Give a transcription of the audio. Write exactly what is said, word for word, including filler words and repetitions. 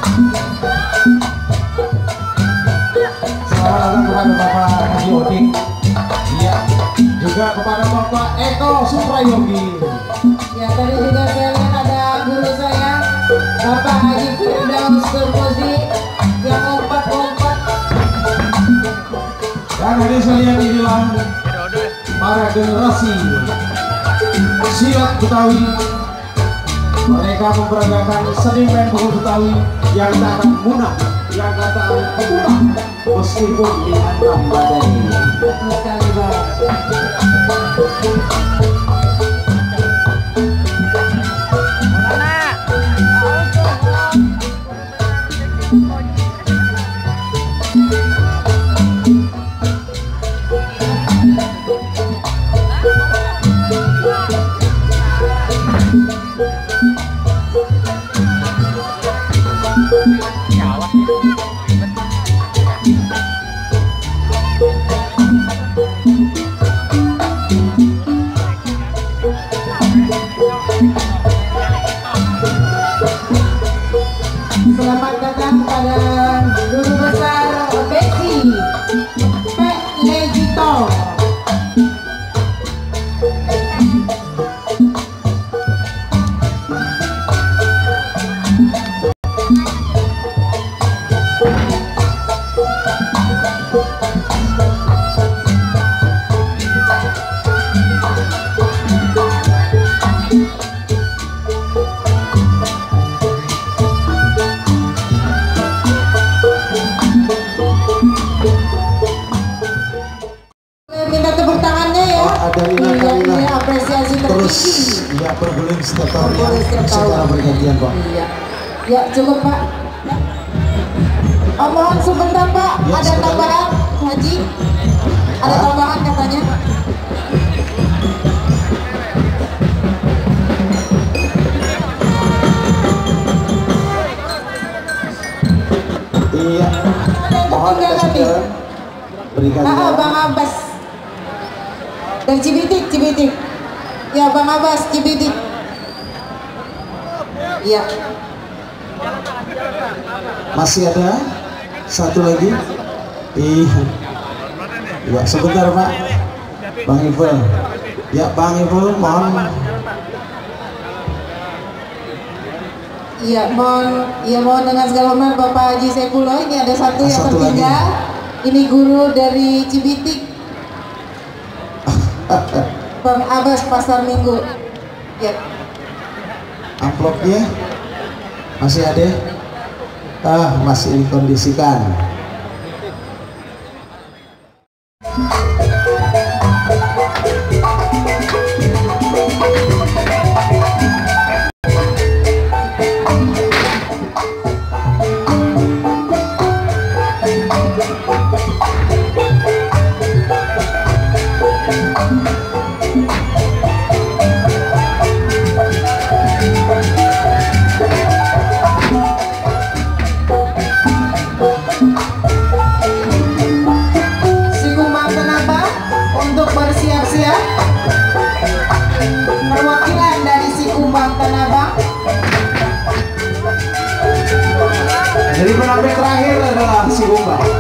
Selamat datang kepada Bapak Haji Oding. Iya, juga kepada Bapak Eko Suprayogi. Ya, tadi juga saya lihat ada guru saya, Bapak Haji Firdaus Turmuzi, yang lompat-lompat. Dan hari sekalian inilah para generasi silat Betawi. Mereka memperagakan seni main pukul Betawi yang tak akan punah, yang tak akan punah meskipun dihantam badai. Betul sekali, Bang. Selamat datang kepada Guru Besar Besi Pak Legito. Minta tepuk tangannya ya. Oh, ada Lina iya, Kalina. iya, apresiasi Terus tertinggi. ya berguling setiap tahun ya, Berguling setiap tahun. secara bergantian Pak. Iya. Ya cukup Pak. Oh, mohon sebentar Pak. Ya, ada sebentar. tambahan Haji. Ada Hah? tambahan katanya. Iya. Mohon Tinggal kasih nanti. jalan. Berikan Ah, jalan. Bang Abbas dari Cibitik, Cibitik. Ya Bang Abbas, Cibitik. Iya. Masih ada satu lagi. Iya. Ya, sebentar Pak. Bang Iful. Ya Bang Iful, mohon. Iya, mohon, ya mohon dengan segala hormat Bapak Haji Saifullah. Ini ada satu yang Satu lagi. tertinggal. Ini guru dari Cibitik, Bang Abbas Pasar Minggu. Ya, Amplopnya masih ada? Ah, masih dikondisikan. si Kumbang Tenaba untuk bersiap-siap. Perwakilan dari si Kumbang Tenaba. Jadi penampil terakhir adalah si Kumbang.